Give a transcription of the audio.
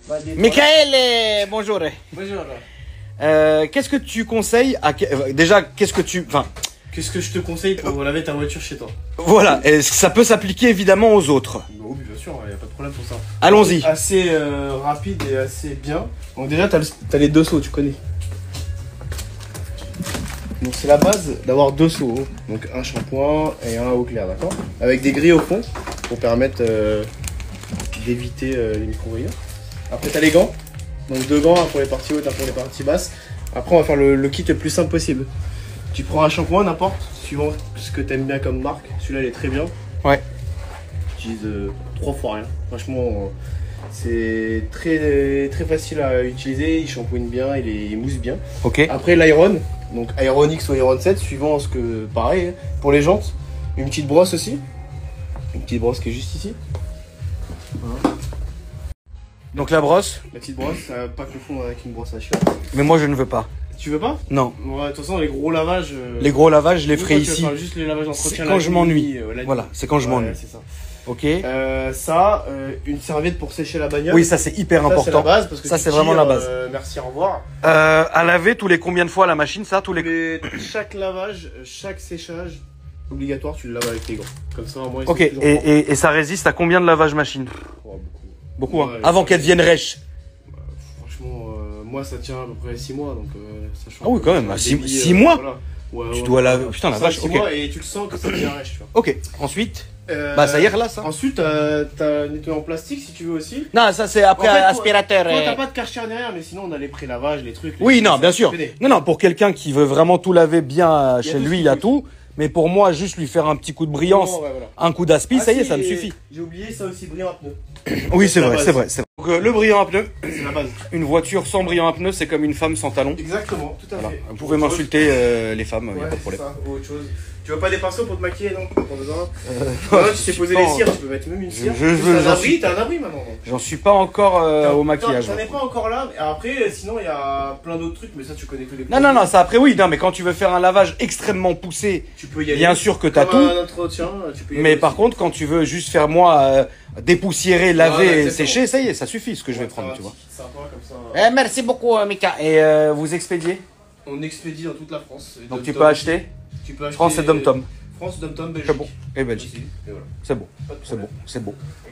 Michael, bonjour. Bonjour. Qu'est-ce que tu conseilles à... Déjà, qu'est-ce que tu... Enfin... Qu'est-ce que je te conseille pour laver ta voiture chez toi? Voilà, et ça peut s'appliquer évidemment aux autres. Oui, bien sûr, il n'y a pas de problème pour ça. Allons-y. Assez rapide et assez bien. Donc déjà, t'as les deux seaux, tu connais. Donc c'est la base d'avoir deux seaux. Donc un shampoing et un eau claire, d'accord? Avec des grilles au fond pour permettre d'éviter les micro-rayures. Après t'as les gants. Donc deux gants, un pour les parties hautes, un pour les parties basses. Après on va faire le kit le plus simple possible. Tu prends un shampoing n'importe, suivant ce que t'aimes bien comme marque. Celui-là il est très bien. Ouais. J'utilise 3 fois rien. Franchement, c'est très facile à utiliser. Il shampooine bien, il mousse bien. Ok. Après l'Iron, donc Iron X ou Iron 7, suivant ce que. Pareil, hein. Pour les jantes, une petite brosse aussi. Une petite brosse qui est juste ici. Voilà. Donc la brosse. La petite brosse, ça va pas confondre avec une brosse à cheveux. Mais moi je ne veux pas. Tu veux pas? Non. Ouais, de toute façon, les gros lavages. Les gros lavages, je les ferai ici. Juste les lavages d'entretien. C'est quand je m'ennuie. Voilà, c'est quand je m'ennuie. C'est ça. Ok. Une serviette pour sécher la bagnole. Oui, ça c'est hyper important. C'est la base parce que ça c'est vraiment la base. Merci, au revoir. À laver tous les combien de fois la machine, ça tous les... Chaque lavage, chaque séchage, obligatoire, tu le laves avec tes gants. Comme ça, au moins, Ok, et ça résiste à combien de lavage machine? Oh, beaucoup, ouais, hein. Avant qu'elle devienne rêche. Franchement, moi ça tient à peu près 6 mois, donc ça change. Ah oui, quand même, 6 mois voilà. Tu dois laver. Putain, la vache, ok. Et tu le sens que ça devient rêche, tu vois. Ok, ensuite. Bah ça y est là ça. Ensuite t'as nettoyé en plastique si tu veux aussi. Non, ça c'est après aspirateur. Toi t'as pas de Karcher derrière, mais sinon on a les pré-lavages, les trucs. Oui, non, bien sûr. Non, pour quelqu'un qui veut vraiment tout laver bien chez lui, il y a tout. Mais pour moi, juste lui faire un petit coup de brillance, un coup d'aspi, ça y est, ça me suffit. J'ai oublié ça aussi, brillant à pneu. Oui, c'est vrai. Donc le brillant à pneu, c'est la base. Une voiture sans brillant à pneu, c'est comme une femme sans talons. Exactement, tout à fait. Vous pouvez m'insulter les femmes, il n'y a pas de problème. Ça, ou autre chose. Tu veux pas des pinceaux pour te maquiller, non? Pour besoin. Tu sais poser les cires, tu peux mettre même une cire. T'as un abri maintenant. J'en suis pas encore au maquillage. T'en es pas encore là. Après, sinon il y a plein d'autres trucs, mais ça tu connais tous les. Non, ça après oui, non, mais quand tu veux faire un lavage extrêmement poussé, tu peux y aller. Bien sûr que t'as tout. Un entretien, tu peux y aller mais par contre, quand tu veux juste faire moi dépoussiérer, laver, sécher, ça y est, ça suffit ce que je vais prendre, tu vois. Merci beaucoup, Mika. Et vous expédiez? On expédie dans toute la France. Donc tu peux acheter? France et Dom Tom. France, Dom Tom, Belgique. C'est bon. Et Belgique. C'est bon. C'est bon.